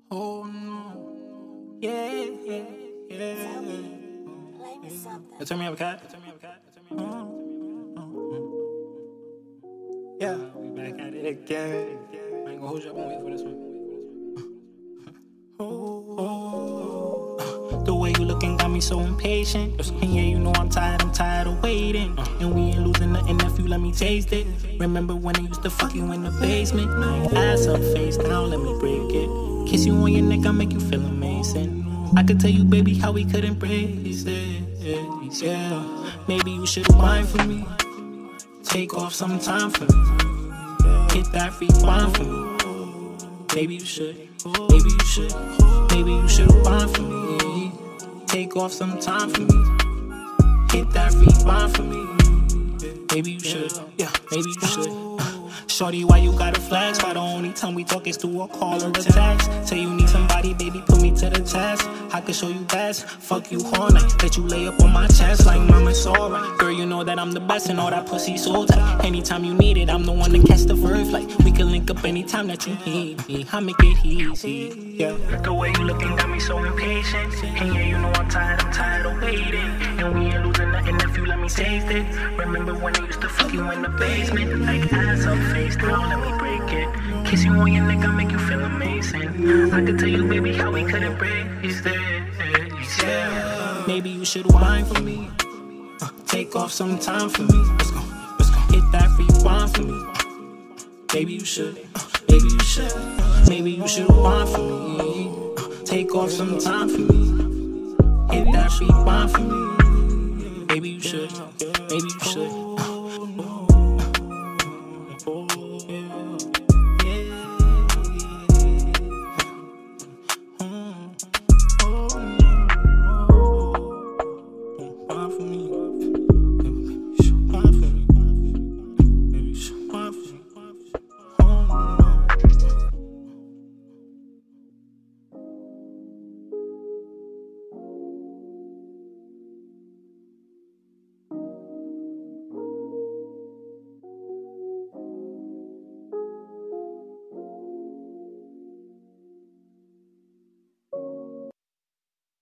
Oh no. Yeah. Turn me up, cat. Yeah, we back at it again. I ain't gonna hold you up and wait for this one. The way you looking got me so impatient. And yeah, you know I'm tired of waiting. And we ain't losing nothing if you let me taste it. Remember when I used to fuck you in the basement? Ass up, face down, let me break it. Kiss you on your neck, I make you feel amazing. I could tell you, baby, how we could embrace it. Yeah, maybe you should wine for me. Take off some time for me. Hit that free wine for me. Maybe you should. Maybe you should. Maybe you should wine for me. Take off some time for me. Hit that free wine for me. Maybe you should. Yeah, maybe you should. Shorty, why you got a flash? Why the only time we talk is through a call or a text? Say you need somebody, baby, put me to the test. I can show you best. Fuck you all night. Let you lay up on my chest like mama, it's alright. Girl, you know that I'm the best and all that pussy so tight. Anytime you need it, I'm the one to catch the first flight. We can link up anytime that you need me. I make it easy. Yeah. The way you looking got me so impatient. And yeah, you know I'm tired of waiting. And we ain't losing nothing if you let me taste it. Remember when I used to fuck you in the basement? Like ass up, face down, let me break it. Kiss you on your neck, I make you feel amazing. I could tell you, baby, how we couldn't break this. Yeah. Maybe you should wine for me. Take off some time for me. Let's go. Hit that free wine for me. Maybe you should. Maybe you should. Maybe you should wine for me. Take off some time for me. Hit that free wine for me. Maybe you should. Maybe you should.